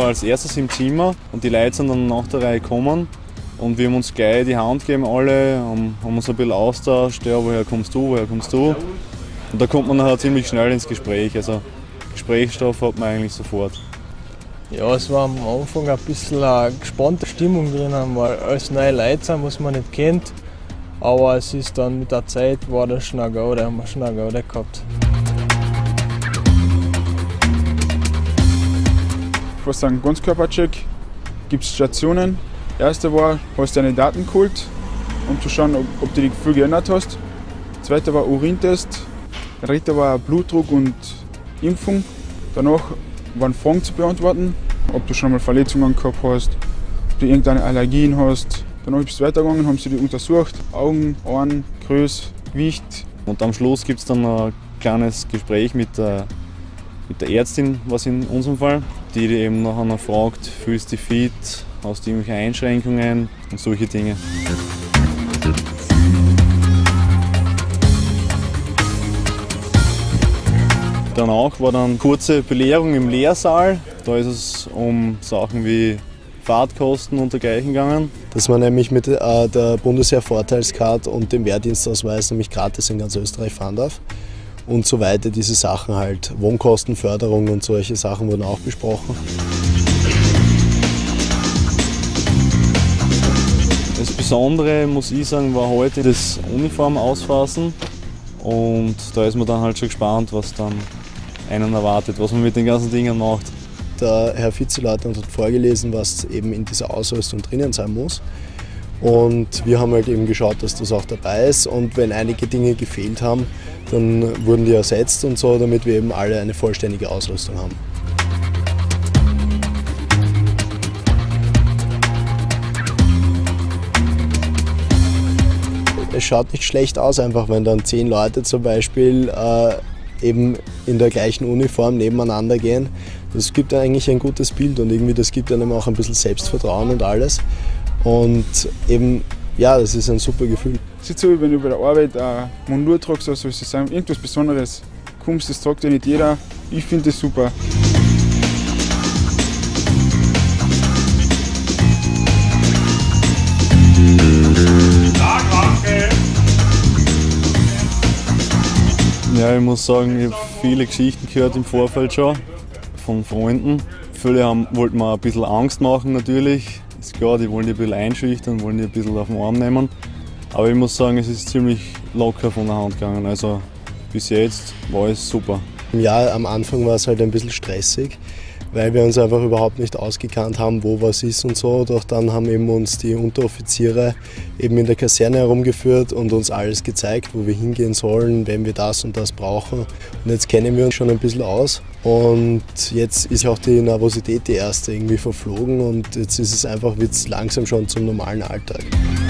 war als erstes im Zimmer und die Leute sind dann nach der Reihe gekommen. Und wir haben uns gleich die Hand gegeben, alle, haben uns ein bisschen austauscht, ja, woher kommst du. Und da kommt man nachher ziemlich schnell ins Gespräch, also Gesprächsstoff hat man eigentlich sofort. Ja, es war am Anfang ein bisschen eine gespannte Stimmung drinnen, weil alles neue Leute sind, was man nicht kennt. Aber es ist dann mit der Zeit, war das schon eine Gaude, haben wir schon eine Gaude gehabt. Ich würde sagen, Ganzkörpercheck, gibt es Stationen. Erste war, hast du deine Daten geholt, um zu schauen, ob du dich viel geändert hast. Zweite war Urintest. Dritte war Blutdruck und Impfung. Danach waren Fragen zu beantworten, ob du schon mal Verletzungen gehabt hast, ob du irgendeine Allergien hast. Danach bist du weitergegangen, haben sie dich untersucht. Augen, Ohren, Größe, Gewicht. Und am Schluss gibt es dann ein kleines Gespräch mit der Ärztin, was in unserem Fall, die eben nachher noch fragt, fühlst du dich fit, hast du irgendwelche Einschränkungen und solche Dinge. Danach war dann kurze Belehrung im Lehrsaal. Da ist es um Sachen wie Fahrtkosten und dergleichen gegangen. Dass man nämlich mit der Bundesheer-Vorteilskarte und dem Wehrdienstausweis nämlich gratis in ganz Österreich fahren darf. Und so weiter, diese Sachen halt, Wohnkostenförderung und solche Sachen wurden auch besprochen. Das Besondere, muss ich sagen, war heute das Uniform ausfassen. Und da ist man dann halt schon gespannt, was dann einen erwartet, was man mit den ganzen Dingen macht. Der Herr Vizeleutnant hat vorgelesen, was eben in dieser Ausrüstung drinnen sein muss. Und wir haben halt eben geschaut, dass das auch dabei ist. Und wenn einige Dinge gefehlt haben, dann wurden die ersetzt und so, damit wir eben alle eine vollständige Ausrüstung haben. Es schaut nicht schlecht aus, einfach wenn dann 10 Leute zum Beispiel eben in der gleichen Uniform nebeneinander gehen. Das gibt eigentlich ein gutes Bild und irgendwie das gibt einem auch ein bisschen Selbstvertrauen und alles. Und eben, ja, das ist ein super Gefühl. Es ist so, wenn du bei der Arbeit eine Montur tragst, oder soll es sein, irgendwas Besonderes kommst, das tragt ja nicht jeder. Ich finde das super. Ja, ich muss sagen, ich habe viele Geschichten gehört im Vorfeld schon von Freunden. Viele wollten mir ein bisschen Angst machen natürlich. Ist klar, die wollen die ein bisschen einschüchtern, wollen die ein bisschen auf den Arm nehmen. Aber ich muss sagen, es ist ziemlich locker von der Hand gegangen. Also bis jetzt war es super. Ja, am Anfang war es halt ein bisschen stressig, weil wir uns einfach überhaupt nicht ausgekannt haben, wo was ist und so. Doch dann haben eben uns die Unteroffiziere eben in der Kaserne herumgeführt und uns alles gezeigt, wo wir hingehen sollen, wenn wir das und das brauchen. Und jetzt kennen wir uns schon ein bisschen aus. Und jetzt ist auch die Nervosität die erste irgendwie verflogen und jetzt ist es einfach, wird es langsam schon zum normalen Alltag.